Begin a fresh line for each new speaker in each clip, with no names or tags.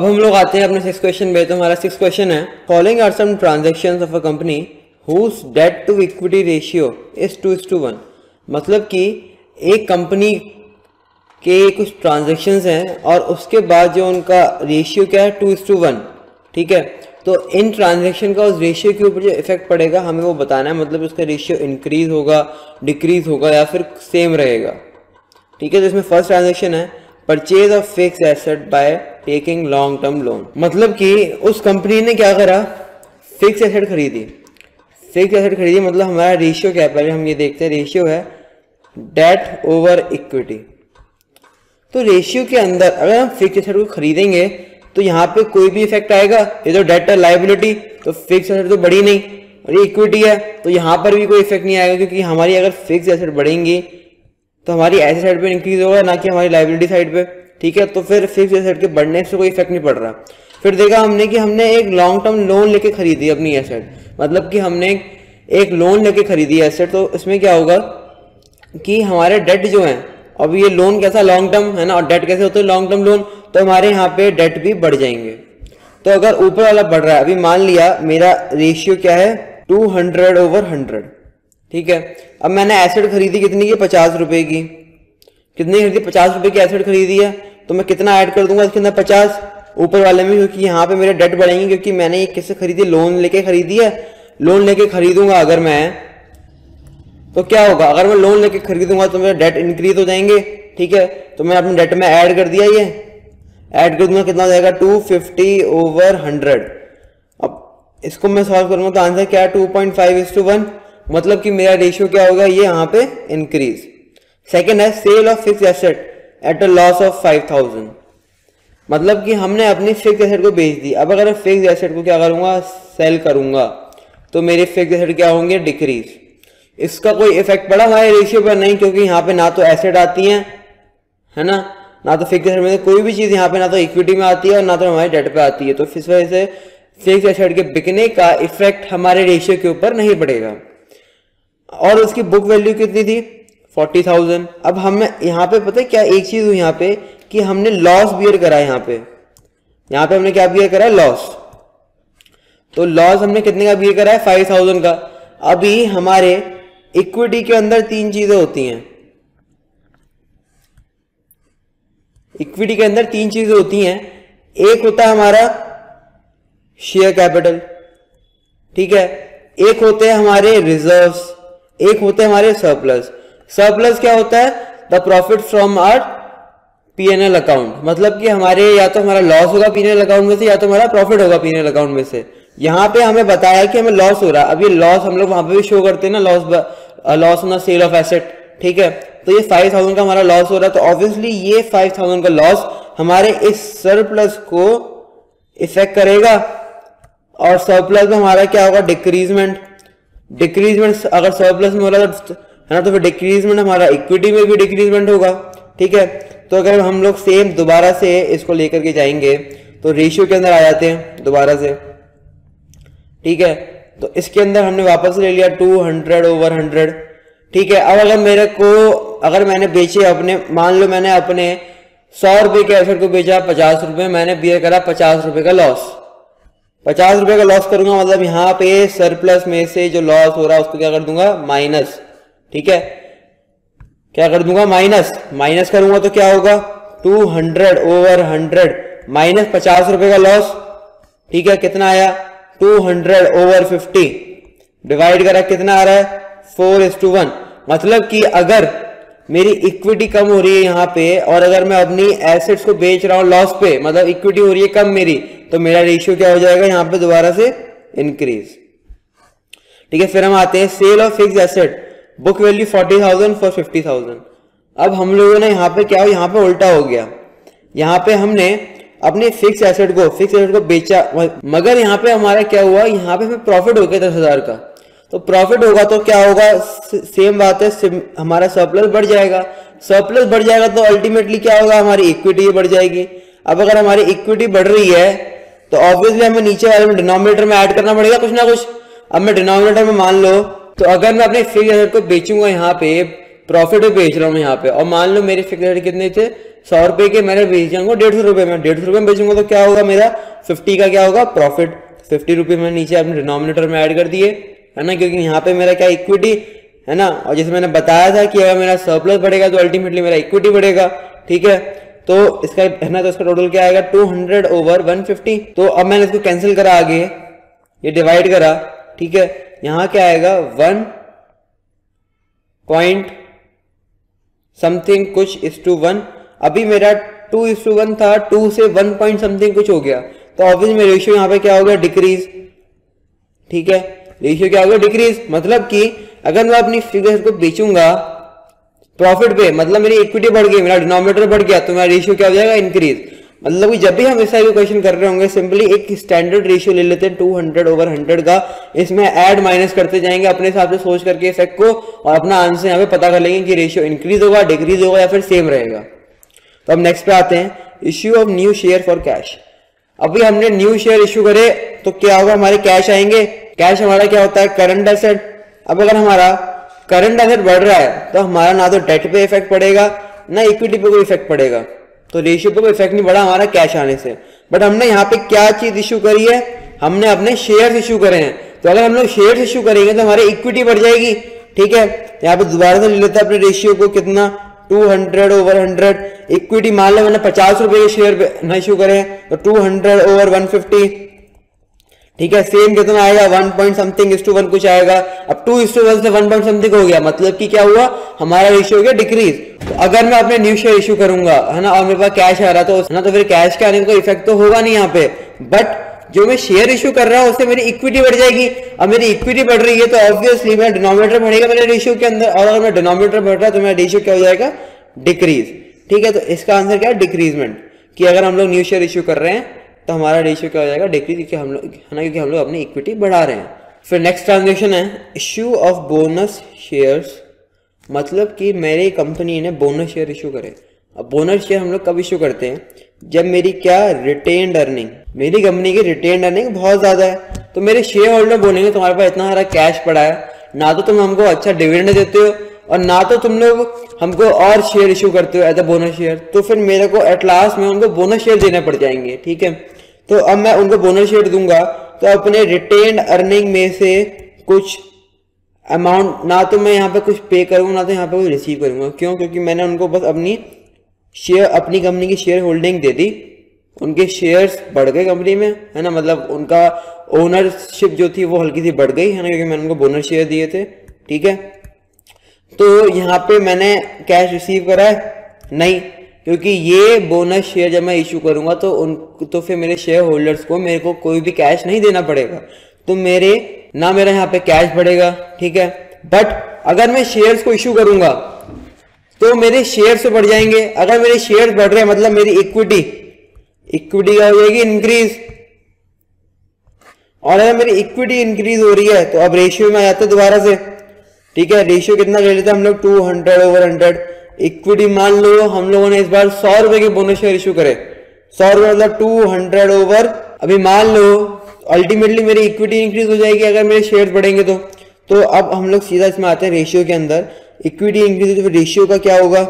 अब हम लोग आते हैं अपने 6th क्वेश्चन पे। तो हमारा 6th क्वेश्चन है, following are some transactions of a company whose debt to equity ratio is 2:1। मतलब कि एक कंपनी के कुछ ट्रांजैक्शंस हैं और उसके बाद जो उनका रेशियो क्या है 2:1। ठीक है, तो इन ट्रांजैक्शन का उस रेशियो के ऊपर जो इफेक्ट पड़ेगा हमें वो बताना है। मतलब उसका रेशियो इंक्रीज होगा, डिक्रीज होगा या फिर सेम रहेगा। ठीक है, तो इसमें फर्स्ट ट्रांजैक्शन है purchase of fix asset by taking long term loan. मतलब कि उस कंपनी ने क्या करा, फिक्स एसेट खरीदी। फिक्स एसेट खरीदी मतलब हमारा रेशियो क्या है, पहले हम ये देखते हैं। रेशियो है डेट ओवर इक्विटी। तो रेशियो के अंदर अगर हम फिक्स एसेट को खरीदेंगे तो यहाँ पे कोई भी इफेक्ट आएगा? ये तो डेट है, लायबिलिटी, तो फिक्स एसेट तो बढ़ी नहीं, और ये इक्विटी है तो यहाँ पर भी कोई इफेक्ट नहीं आएगा, क्योंकि हमारी अगर फिक्स एसेट बढ़ेंगी तो हमारी ऐसे साइड पे इंक्रीज होगा, ना कि हमारी लायबिलिटी साइड पे। ठीक है, तो फिर फिक्स एसेट के बढ़ने से कोई इफेक्ट नहीं पड़ रहा। फिर देखा हमने कि हमने एक लॉन्ग टर्म लोन लेके खरीदी अपनी एसेट, मतलब कि हमने एक लोन लेके खरीदी एसेट। तो इसमें क्या होगा कि हमारे डेट जो है, अब ये लोन कैसा लॉन्ग टर्म है ना, और डेट कैसे होते हैं लॉन्ग टर्म लोन, तो हमारे यहाँ पे डेट भी बढ़ जाएंगे। तो अगर ऊपर वाला बढ़ रहा है, अभी मान लिया मेरा रेशियो क्या है 200/100। ठीक है, अब मैंने एसेट खरीदी कितनी की, 50 रुपए की। कितनी खरीदी, 50 रुपए की एसेट खरीदी है, तो मैं कितना ऐड कर दूंगा इसके अंदर, 50 ऊपर वाले में, क्योंकि यहाँ पे मेरे डेट बढ़ेंगे, क्योंकि मैंने ये किससे खरीदी, लोन लेके खरीदी है। लोन लेके खरीदूंगा अगर मैं, तो क्या होगा, अगर मैं लोन लेके खरीदूंगा तो मेरे डेट इंक्रीज हो जाएंगे। ठीक है, तो मैं अपने डेट में ऐड कर दिया, ये ऐड कर दूंगा, कितना हो जाएगा 250/100। अब इसको मैं सॉल्व करूंगा तो आंसर क्या है 2.5:1। मतलब कि मेरा रेशियो क्या होगा, ये यहाँ पे इंक्रीज। सेकेंड है sale of fix asset at a loss of 5000। मतलब कि हमने अपनी फिक्स एसेट को बेच दी। अब अगर फिक्स एसेट को क्या करूंगा, सेल करूंगा, तो मेरे फिक्स एसेट क्या होंगे, डिक्रीज। इसका कोई इफेक्ट पड़ा हमारे रेशियो पर? नहीं, क्योंकि यहाँ पे ना तो एसेट आती है ना, ना तो फिक्स एसेट में कोई भी चीज यहाँ पे ना तो इक्विटी में आती है और ना तो हमारे डेट पे आती है। तो इस वजह से फिक्स एसेट के बिकने का इफेक्ट हमारे रेशियो के ऊपर नहीं पड़ेगा। और उसकी बुक वैल्यू कितनी थी, 40,000। अब हमें यहाँ पे पता है क्या एक चीज हुई यहाँ पे, कि हमने लॉस बियर करा है। यहाँ पे हमने क्या बियर करा है, लॉस। तो लॉस हमने कितने का बियर करा है, 5,000 का। अभी हमारे इक्विटी के अंदर तीन चीजें होती हैं। इक्विटी के अंदर तीन चीजें होती हैं। एक होता है हमारा शेयर कैपिटल, ठीक है, एक होते हैं हमारे रिजर्व्स, एक होते हैं हमारे सरप्लस। सरप्लस क्या होता है, the profit from our PNL account. मतलब कि हमारे या तो हमारा लॉस होगा पीएनएल अकाउंट में से, या तो हमारा प्रॉफिट होगा पीएनएल अकाउंट में से। यहाँ पे हमें बताया कि हमें लॉस हो रहा है। अब ये लॉस हम लोग वहां पे भी शो करते हैं ना, loss on the sale of asset. ठीक है, तो ये 5,000 का हमारा लॉस हो रहा है, तो ऑब्वियसली ये 5,000 का लॉस हमारे इस सरप्लस को इफेक्ट करेगा। और सरप्लस में हमारा क्या होगा, डिक्रीजमेंट। डिक्रीजमेंट अगर सरप्लस में हो रहा है ना, तो फिर डिक्रीजमेंट हमारा इक्विटी में भी डिक्रीजमेंट होगा। ठीक है, तो अगर हम लोग सेम दोबारा से इसको लेकर के जाएंगे तो रेशियो के अंदर आ जाते हैं दोबारा से। ठीक है, तो इसके अंदर हमने वापस ले लिया 200/100। ठीक है, अब अगर मेरे को, अगर मैंने बेचे अपने, मान लो मैंने अपने 100 रुपए के एसेट को बेचा 50 रुपए, मैंने बियर करा 50 रुपए का लॉस। 50 रुपए का लॉस करूंगा, मतलब यहाँ पे सरप्लस में से जो लॉस हो रहा है उसको क्या कर दूंगा, माइनस। ठीक है, क्या कर दूंगा, माइनस करूंगा तो क्या होगा 200/100 माइनस 50 रुपए का लॉस। ठीक है, कितना आया 200/50 डिवाइड करा, कितना आ रहा है 4:1। मतलब कि अगर मेरी इक्विटी कम हो रही है यहाँ पे, और अगर मैं अपनी एसेट्स को बेच रहा हूँ लॉस पे, मतलब इक्विटी हो रही है कम मेरी, तो मेरा रेशियो क्या हो जाएगा यहाँ पे दोबारा से इंक्रीज। ठीक है, फिर हम आते हैं sale of fix asset, book value 40,000 for 50,000। अब हम लोगों ने यहाँ पे क्या हो, यहाँ पे उल्टा हो गया। यहाँ पे हमने अपने फिक्स एसेट को बेचा, मगर यहाँ पे हमारा क्या हुआ, यहाँ पे हमें प्रॉफिट हो गया 10,000 का। तो प्रॉफिट होगा तो क्या होगा, सेम बात है, हमारा सरप्लस बढ़ जाएगा। सरप्लस बढ़ जाएगा तो अल्टीमेटली क्या होगा, हमारी इक्विटी बढ़ जाएगी। अब अगर हमारी इक्विटी बढ़ रही है तो ऑब्वियसली हमें नीचे वाले में डिनोमिनेटर में ऐड करना पड़ेगा कुछ ना कुछ। अब मैं डिनोमिनेटर में मान लो, तो अगर मैं अपने फिक्स एसेट को बेचूंगा, यहाँ पे प्रॉफिट पे बेच रहा हूँ यहाँ पे, और मान लो मेरे फिक्स एसेट कितने थे 100 रुपए के मैंने बेच जाऊंगा 150 रुपए में, 150 रुपए में बेचूंगा तो क्या होगा मेरा 50 का क्या होगा प्रॉफिट। 50 रुपए मैंने नीचे अपने डिनोमिनेटर में ऐड कर दिए, है ना, क्योंकि यहाँ पे मेरा क्या इक्विटी है ना, और जैसे मैंने बताया था कि अगर मेरा सरप्लस बढ़ेगा तो अल्टीमेटली मेरा इक्विटी बढ़ेगा। ठीक है, तो इसका है ना, तो इसका टोटल क्या आएगा 200 ओवर 150। तो अब मैंने इसको कैंसिल करा, आगे ये डिवाइड करा। ठीक है, यहाँ क्या आएगा 1 पॉइंट समथिंग कुछ इस टू 1। अभी मेरा 2:1 था, 2 से 1 पॉइंट समथिंग कुछ हो गया, तो ऑब्वियसली मेरा रेशियो यहाँ पे क्या हो गया डिक्रीज। ठीक है, रेशियो क्या हो गया डिक्रीज, मतलब कि अगर मैं अपनी फिगर्स को बेचूंगा प्रॉफिट पे, मतलब मेरी इक्विटी बढ़ गई, मेरा डिनोमिनेटर बढ़ गया, तो मेरा रेशियो क्या हो जाएगा इंक्रीज। मतलब कि जब भी हम इस टाइप के क्वेश्चन कर रहे होंगे सिंपली एक स्टैंडर्ड रेशियो ले लेते हैं 200 ओवर 100 का, इसमें ऐड माइनस करते जाएंगे अपने हिसाब से सोच करके इफेक्ट को, और अपना आंसर यहाँ पे पता कर लेंगे कि रेशियो इंक्रीज होगा, डिक्रीज होगा या फिर सेम रहेगा। तो अब नेक्स्ट पे आते हैं, issue of new share for cash. अभी हमने न्यू शेयर इश्यू करे तो क्या होगा, हमारे कैश आएंगे। कैश हमारा क्या होता है करंट एसेट। अब अगर हमारा करंट एसेट बढ़ रहा है तो हमारा ना तो डेट पे इफेक्ट पड़ेगा ना इक्विटी पे कोई इफेक्ट पड़ेगा, तो रेशियो पे कोई इफेक्ट नहीं पड़ा हमारा कैश आने से। बट हमने यहाँ पे क्या चीज इश्यू करी है, हमने अपने शेयर्स इश्यू करे हैं, तो अगर हम लोग शेयर्स इश्यू करेंगे तो हमारी इक्विटी बढ़ जाएगी। ठीक है, यहाँ पे दोबारा से ले लेते हैं अपने रेशियो को, कितना 200 ओवर 100। इक्विटी मान लो मैंने 50 रुपए के शेयर ना इश्यू करे तो 200 ओवर 150। ठीक है, सेम कितना आएगा 1 पॉइंट समथिंग इस टू 1 कुछ आएगा। अब 2:1 से 1 पॉइंट समथिंग हो गया, मतलब कि क्या हुआ हमारा रेशियो हो गया डिक्रीज। तो अगर मैं अपने न्यू शेयर इश्यू करूंगा, है ना, और मेरे पास कैश आ रहा तो है ना, तो फिर कैश के आने का कोई इफेक्ट तो होगा नहीं यहाँ पे, बट जो मैं शेयर इश्यू कर रहा हूँ उससे मेरी इक्विटी बढ़ जाएगी। अब मेरी इक्विटी बढ़ रही है तो ऑब्वियसली मेरा डिनोमिनेटर बढ़ेगा मेरे रेशियो के अंदर, और अगर मेरा डिनोमिनेटर बढ़ रहा है तो मेरा रेशियो क्या हो जाएगा डिक्रीज। ठीक है, तो इसका आंसर क्या है डिक्रीजमेंट, कि अगर हम लोग न्यू शेयर इश्यू कर रहे हैं तो हमारा रेशियो क्या हो जाएगा डिक्रीज, क्योंकि हम लोग है ना, क्योंकि हम लोग अपनी इक्विटी बढ़ा रहे हैं। फिर नेक्स्ट ट्रांजेक्शन है इश्यू ऑफ बोनस शेयर्स, मतलब कि मेरी कंपनी ने बोनस शेयर इशू करे। अब बोनस शेयर हम लोग कब इशू करते हैं, जब मेरी क्या रिटेन्ड अर्निंग, मेरी कंपनी की रिटेन्ड अर्निंग बहुत ज्यादा है, तो मेरे शेयर होल्डर बोलेंगे तुम्हारे पास इतना सारा कैश पड़ा है, ना तो तुम हमको अच्छा डिविडेंड देते हो और ना तो तुम लोग हमको और शेयर इशू करते हो एज अ बोनस शेयर, तो फिर मेरे को एट लास्ट में उनको बोनस शेयर देने पड़ जाएंगे। ठीक है, तो अब मैं उनको बोनस शेयर दूंगा तो अपने रिटेन्ड अर्निंग में से कुछ अमाउंट ना तो मैं यहाँ पे कुछ पे करूंगा ना तो यहाँ पे कुछ रिसीव करूंगा। क्यों, क्योंकि मैंने उनको बस अपनी शेयर, अपनी कंपनी की शेयर होल्डिंग दे दी, उनके शेयर्स बढ़ गए कंपनी में, है ना, मतलब उनका ओनरशिप जो थी वो हल्की सी बढ़ गई, है ना, क्योंकि मैंने उनको बोनस शेयर दिए थे। ठीक है, तो यहाँ पे मैंने कैश रिसीव करा है नहीं, क्योंकि ये बोनस शेयर जब मैं इशू करूंगा तो फिर मेरे शेयर होल्डर्स को मेरे को कोई भी कैश नहीं देना पड़ेगा, तो मेरा यहाँ पे कैश बढ़ेगा। ठीक है, बट अगर मैं शेयर्स को इशू करूंगा तो मेरे शेयर्स बढ़ जाएंगे। अगर मेरे शेयर्स बढ़ रहे हैं मतलब मेरी इक्विटी क्या हो जाएगी इंक्रीज, और अगर मेरी इक्विटी इंक्रीज हो रही है तो अब रेशियो में आ जाते हैं दोबारा से। ठीक है, रेशियो कितना ले लेते हैं हम लोग 200 ओवर 100। इक्विटी मान लो हम लोगों ने इस बार 100 रुपए के बोनस शेयर इशू करे, 100 रुपए मतलब 200 ओवर, अभी मान लो अल्टीमेटली मेरी इक्विटी इंक्रीज हो जाएगी अगर मेरे शेयर्स बढ़ेंगे तो अब हम लोग सीधा इसमें आते हैं रेशियो के अंदर। इक्विटी इंक्रीज तो फिर रेशियो का क्या होगा,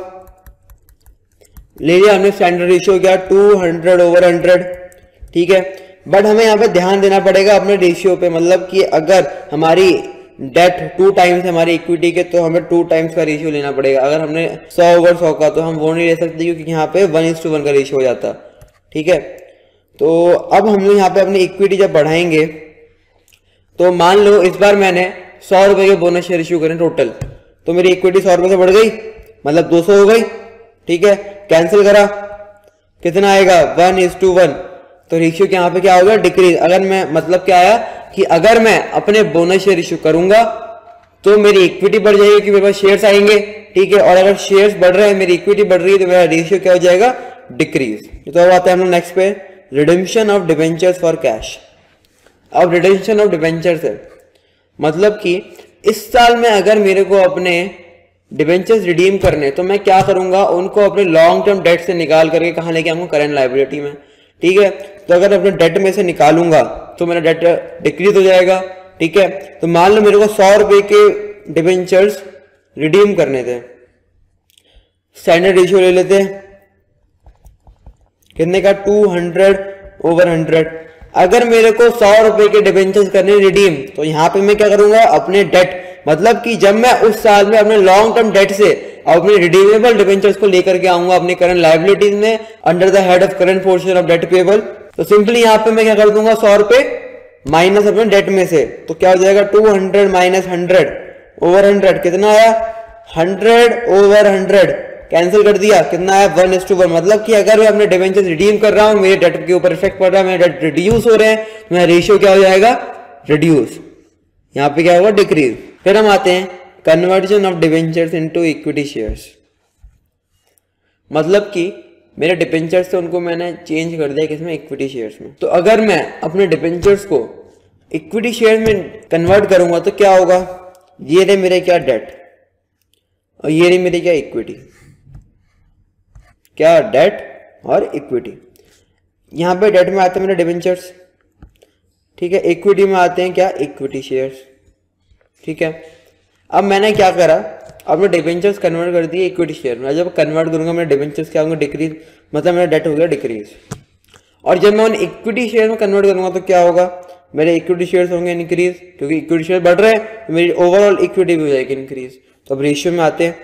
ले लिया हमने स्टैंडर्ड रेशियो क्या 200 ओवर 100। ठीक है, बट हमें यहाँ पे ध्यान देना पड़ेगा अपने रेशियो पे, मतलब कि अगर हमारी डेट 2 टाइम्स हमारी इक्विटी के तो हमें 2 टाइम्स का रेशियो लेना पड़ेगा। अगर हमने 100 ओवर 100 का तो हम वो नहीं ले सकते, क्योंकि यहाँ पे 1:1 का रेशियो हो जाता। ठीक है, तो अब हम लोग यहाँ पे अपनी इक्विटी जब बढ़ाएंगे तो मान लो इस बार मैंने 100 रुपए के बोनस शेयर इश्यू करें टोटल, तो मेरी इक्विटी 100 रुपए से बढ़ गई, मतलब 200 हो गई। ठीक है, कैंसिल करा, कितना आएगा 1:1, तो रेशियो के यहाँ पे क्या होगा डिक्रीज। अगर मैं मतलब क्या आया कि अगर मैं अपने बोनस शेयर इशू करूंगा तो मेरी इक्विटी बढ़ जाएगी क्योंकि मेरे पास शेयर्स आएंगे। ठीक है, और अगर शेयर्स बढ़ रहे हैं मेरी इक्विटी बढ़ रही है तो मेरा रेशियो क्या हो जाएगा डिक्रीज। तो अब आते हैं हम लोग नेक्स्ट पे, redemption of debentures for cash. अब रिडेम्पशन ऑफ डिबेंचर्स है मतलब कि इस साल में अगर मेरे को अपने डिबेंचर्स रिडीम करने तो मैं क्या करूंगा, उनको अपने लॉन्ग टर्म डेट से निकाल करके कहाँ लेके आऊंगा करेंट लायबिलिटी में। ठीक है, तो अगर अपने डेट में से निकालूंगा तो मेरा डेट डिक्रीज हो जाएगा। ठीक है, तो मान लो मेरे को 100 रुपए के डिबेंचर्स रिडीम करने थे, स्टैंडर्ड रेशियो ले लेते हैं कितने का 200/100। अगर मेरे को 100 रुपए के डिबेंचर्स करने रिडीम, तो यहाँ पे मैं क्या करूंगा, अपने डेट, मतलब कि जब मैं उस साल में अपने लॉन्ग टर्म डेट से अपने रिडीमेबल डिबेंचर्स को लेकर के आऊंगा अपने करंट लायबिलिटीज में under the head of current portion of debt payable, तो सिंपली यहाँ पे मैं क्या कर दूंगा, 100 रुपए माइनस अपने डेट में से, तो क्या हो जाएगा 200 माइनस 100/100 कितना आया, 100/100 कैंसिल कर दिया, कितना आया 1:1। मतलब कि अगर मैं अपने डिबेंचर्स रिडीम कर रहा हूं, मेरे डेट के ऊपर इफेक्ट पड़ रहा है, मेरे डेट रिड्यूस हो रहे हैं, तो मेरा रेशियो क्या हो जाएगा, रिड्यूस, यहाँ पे क्या होगा, डिक्रीज। फिर हम आते हैं conversion of debentures into equity shares. मतलब कि मेरे डिबेंचर्स थे उनको मैंने चेंज कर दिया किसमें, इक्विटी शेयर्स में। तो अगर मैं अपने डिबेंचर्स को इक्विटी शेयर में कन्वर्ट करूंगा तो क्या होगा, ये रहे मेरे क्या डेट और ये रही मेरी क्या इक्विटी, क्या डेट और इक्विटी। यहां पे डेट में आते हैं मेरे डिबेंचर्स, ठीक है, इक्विटी में आते हैं क्या, इक्विटी शेयर्स, ठीक है। अब मैंने क्या करा, अपने डिबेंचर्स कन्वर्ट कर दिए इक्विटी शेयर में। जब कन्वर्ट करूंगा मेरे डिबेंचर्स क्या होंगे, डिक्रीज, मतलब मेरा डेट हो गया डिक्रीज। और जब मैं उन इक्विटी शेयर में कन्वर्ट करूंगा तो क्या होगा, मेरे इक्विटी शेयर्स होंगे इंक्रीज, क्योंकि इक्विटी शेयर बढ़ रहे हैं तो मेरी ओवरऑल इक्विटी भी हो जाएगी इंक्रीज। तो अब रेशियो में आते हैं,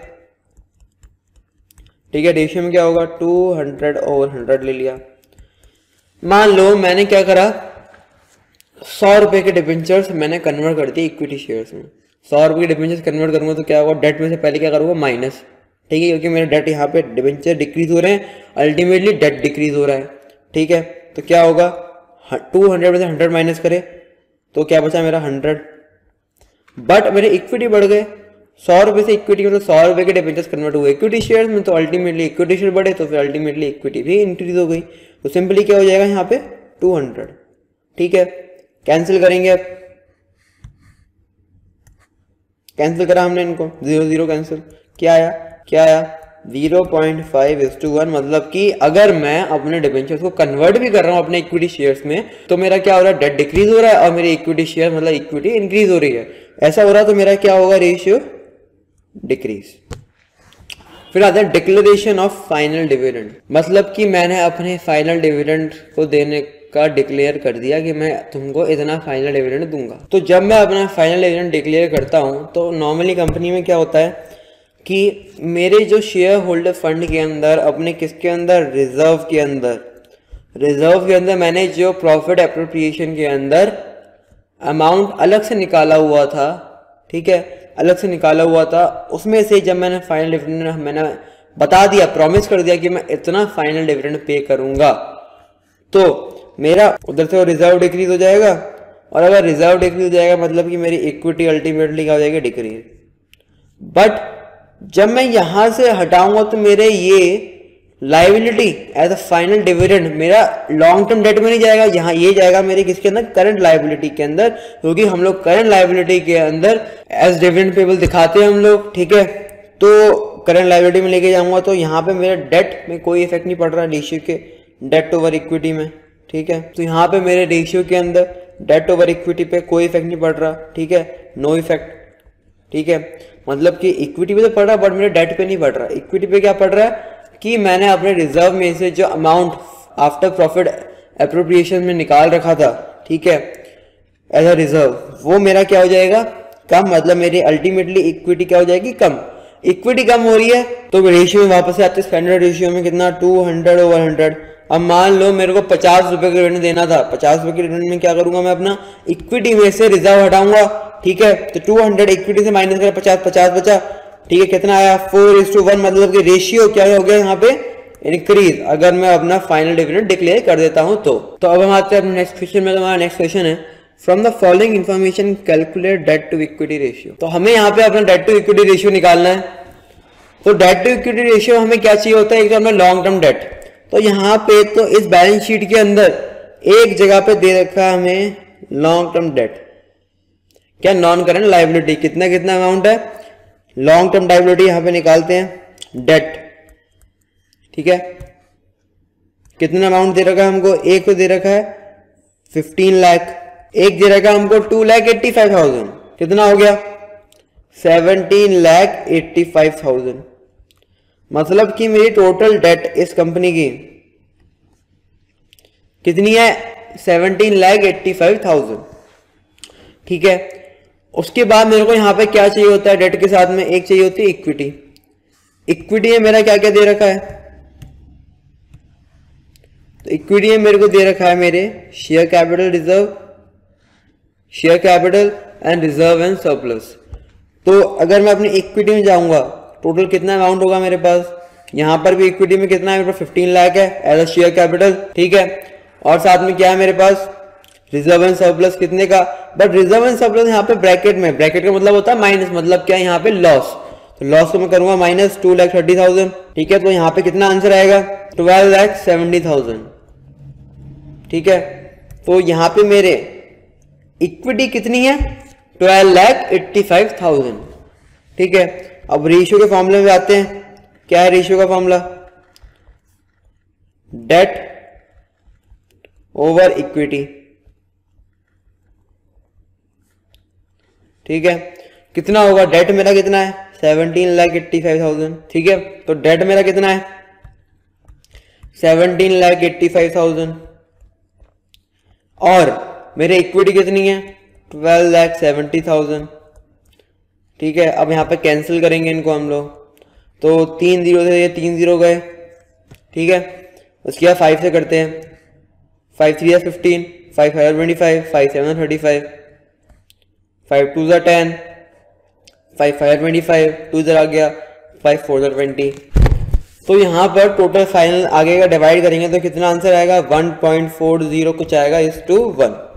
ठीक है, रेशियो में क्या होगा, 200/100 ले लिया। मान लो मैंने क्या करा, 100 रुपए के डिबेंचर्स मैंने कन्वर्ट कर दिए इक्विटी शेयर्स में। 100 रुपए के डिबेंचर्स कन्वर्ट करूंगा तो क्या होगा, डेट में से पहले क्या करूंगा, माइनस, ठीक है, क्योंकि मेरे डेट यहाँ पे डिबेंचर डिक्रीज हो रहे हैं, अल्टीमेटली डेट डिक्रीज हो रहा है, ठीक है। तो क्या होगा, 200 में से 100 माइनस करे तो क्या बचा मेरा 100, बट मेरे इक्विटी बढ़ गए, 100 रुपए से इक्विटी मतलब 100 रुपए के डिबेंचर्स कन्वर्ट हुए इक्विटी शेयर में, तो अल्टीमेटली इक्विटी शेयर बढ़े तो फिर अल्टीमेटली इक्विटी भी इंक्रीज हो गई। तो सिंपली क्या हो जाएगा यहाँ पे 200, ठीक है। कैंसिल करेंगे, कैंसिल करा हमने इनको, 0 कैंसिल, क्या आया 0.5:1। मतलब कि अगर मैं अपने डिबेंचर्स को कन्वर्ट भी कर रहा हूं अपने इक्विटी शेयर्स में तो मेरा क्या हो रहा है, डेट डिक्रीज हो रहा है और मेरी इक्विटी शेयर मतलब इक्विटी इंक्रीज हो रही है। ऐसा हो रहा है तो मेरा क्या होगा, रेशियो डिक्रीज। फिर आता है डिक्लेरेशन ऑफ फाइनल डिविडेंड। मतलब कि मैंने अपने फाइनल डिविडेंड को देने का डिक्लेयर कर दिया कि मैं तुमको इतना फाइनल डिविडेंड दूंगा। तो जब मैं अपना फाइनल डिविडेंड डिक्लेयर करता हूं तो नॉर्मली कंपनी में क्या होता है कि मेरे जो शेयर होल्डर फंड के अंदर अपने किसके अंदर, रिजर्व के अंदर मैंने जो प्रॉफिट एप्रोप्रिएशन के अंदर अमाउंट अलग से निकाला हुआ था, ठीक है, अलग से निकाला हुआ था, उसमें से जब मैंने फाइनल डिविडेंड मैंने बता दिया, प्रॉमिस कर दिया कि मैं इतना फाइनल डिविडेंड पे करूंगा, तो मेरा उधर से वो रिजर्व डिक्रीज हो जाएगा। और अगर रिजर्व डिक्रीज हो जाएगा मतलब कि मेरी इक्विटी अल्टीमेटली क्या हो जाएगी, डिक्रीज। बट जब मैं यहां से हटाऊंगा तो मेरे ये liability as a final dividend मेरा लॉन्ग टर्म डेट में नहीं जाएगा, यहाँ ये जाएगा मेरे किसके अंदर, करंट लाइबिलिटी के अंदर, क्योंकि हम लोग करंट लाइबिलिटी के अंदर एज डिविडेंड पेबल दिखाते हैं हम लोग, ठीक है। तो करंट लाइबिलिटी में लेके जाऊंगा तो यहाँ पे मेरे डेट में कोई इफेक्ट नहीं पड़ रहा रेशियो के, डेट ओवर इक्विटी में, ठीक है। तो यहाँ पे मेरे रेशियो के अंदर डेट ओवर इक्विटी पे कोई इफेक्ट नहीं पड़ रहा, ठीक है, नो इफेक्ट, ठीक है। मतलब कि इक्विटी पे तो पड़ रहा है बट मेरे डेट पे नहीं पड़ रहा। इक्विटी पे क्या पड़ रहा है कि मैंने अपने रिजर्व में से जो अमाउंट आफ्टर प्रॉफिट एप्रोप्रिएशन में निकाल रखा था, ठीक है, एज अ रिजर्व, वो मेरा क्या हो जाएगा, कम। मतलब मेरी अल्टीमेटली इक्विटी क्या हो जाएगी, कम। इक्विटी कम हो रही है तो रेशियो में वापस आते, स्टैंडर्ड रेशियो में कितना, 200/100। अब मान लो मेरे को 50 रुपए का डिविडेंड देना था, 50 रुपए के डिविडेंड में क्या करूंगा, मैं अपना इक्विटी में से रिजर्व हटाऊंगा, ठीक है। तो 200 इक्विटी से माइनस करें, 50 बचा, ठीक है, कितना आया 4:1। मतलब कि रेशियो क्या हो गया यहाँ पे, इंक्रीज, अगर मैं अपना फाइनल डिविडेंड डिक्लेयर कर देता हूं तो। अब हम आते हैं अपने नेक्स्ट क्वेश्चन में। हमारा नेक्स्ट क्वेश्चन है, from the following information calculate debt to equity ratio. तो हमें यहाँ पे अपना डेट टू इक्विटी रेशियो निकालना है। तो डेट टू इक्विटी रेशियो हमें क्या चाहिए होता है, एक तो हमें लॉन्ग टर्म डेट। तो यहाँ पे तो इस बैलेंस शीट के अंदर एक जगह पे दे रखा है हमें लॉन्ग टर्म डेट, क्या, नॉन करंट लाइबिलिटी, कितना कितना अमाउंट है, लॉन्ग टर्म लाइबिलिटी यहाँ पे निकालते हैं, डेट, ठीक है। कितना अमाउंट दे रखा है हमको, एक को दे रखा है 15 लाख, एक दे रखा है हमको 2,85,000, कितना हो गया 17,85,000। मतलब कि मेरी टोटल डेट इस कंपनी की कितनी है 17,85,000। ठीक है, उसके बाद मेरे को यहाँ पे क्या चाहिए होता है डेट के साथ में, एक चाहिए होती है इक्विटी। इक्विटी में मेरा क्या क्या दे रखा है, तो इक्विटी में मेरे को दे रखा है मेरे share capital reserve, share capital and reserve and surplus. तो अगर मैं अपनी इक्विटी में जाऊंगा टोटल कितना अमाउंट होगा मेरे पास, यहाँ पर भी इक्विटी में कितना है मेरे पास 15 लाख है एज अ शेयर कैपिटल। ठीक है, और साथ में क्या है मेरे पास रिजर्व एंड सरप्लस कितने का, बट रिजर्व एंड सरप्लस यहाँ पे ब्रैकेट में, ब्रैकेट का मतलब होता है माइनस, मतलब क्या है यहाँ पे लॉस, तो लॉस को मैं करूंगा माइनस 2,30,000। ठीक है, तो यहाँ पे कितना आंसर आएगा 12,70,000। ठीक है, तो यहाँ पे मेरे इक्विटी कितनी है 12,85,000। ठीक है, अब रेशियो के फॉर्मूले में आते हैं। क्या है रेशियो का फॉर्मूला, डेट ओवर इक्विटी। ठीक है, कितना होगा, डेट मेरा कितना है 17,85,000। ठीक है, तो डेट मेरा कितना है 17,85,000 और मेरे इक्विटी कितनी है 12,70,000। ठीक है, अब यहाँ पे कैंसिल करेंगे इनको हम लोग, तो 3 जीरो से ये 3 जीरो गए। ठीक है, उसके बाद 5 से करते हैं, 5 3 is 15, 5 5 25, 5 7 35, 5 2 is 10, 5 5 25, 2 इधर आ गया, 5 4 is 20। तो यहाँ पर टोटल फाइनल आगे का डिवाइड करेंगे तो कितना आंसर आएगा 1.40 कुछ आएगा इस टू 1।